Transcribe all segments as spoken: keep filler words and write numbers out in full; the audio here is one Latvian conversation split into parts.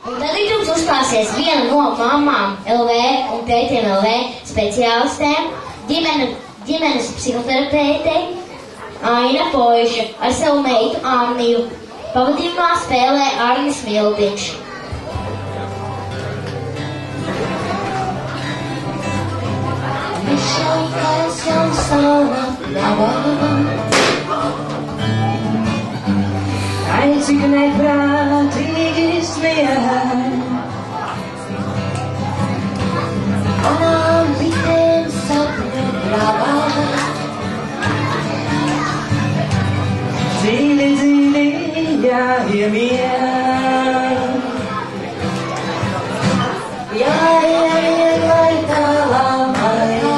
Un tad jums uzklāsies viena no Mammam.lv un Tētim.lv speciālistēm, ģimene, ģimenes psihoterapeitei Aina Poiša ar savu meitu Anniju. Pavadījumā spēlē Akmentina-Smildziņš. Ai, cik neprātīgi smiež, manām bitēm sapņu pravā. Dzīvi, dzīvi, jāiemien, jāiemien, lai tālā mājā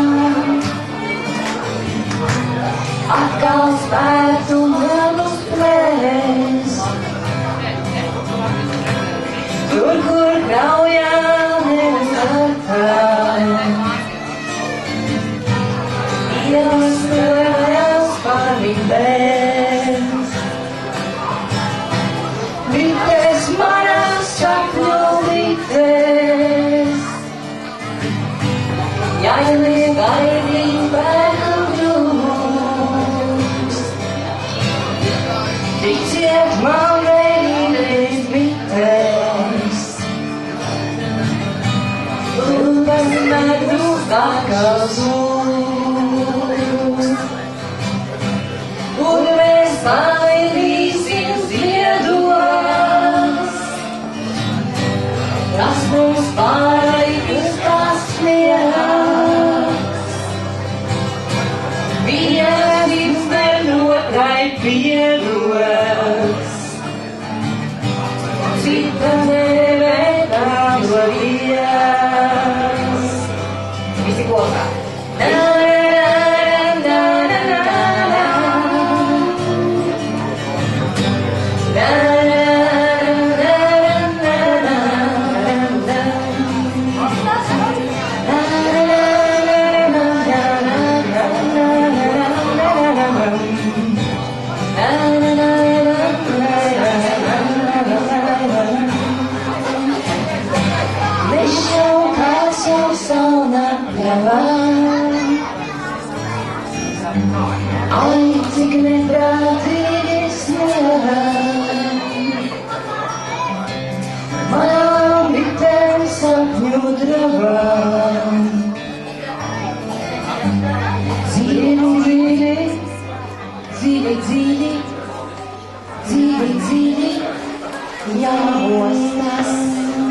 atkal spētu manus plēs. Tur, kur kraujām nevartām, ielas nevēlas pārvindēs. Bites manās sapņu bites, jāieliek gaidīt bērnu grūs. Ticiet man vienīgais bites, lūgas medus tā kā zūs. Kur mēs paidīsim ziedos, tas mums pāraikus tās smiegs. Vienības nenotrai piedos, cita nevētāloties. Visi kopā. Ai, cik neprātīgi smiež, manām bitēm sapņu dravām. Dzīvi, dzīvi, dzīvi, dzīvi, dzīvi, dzīvi, jāmostas.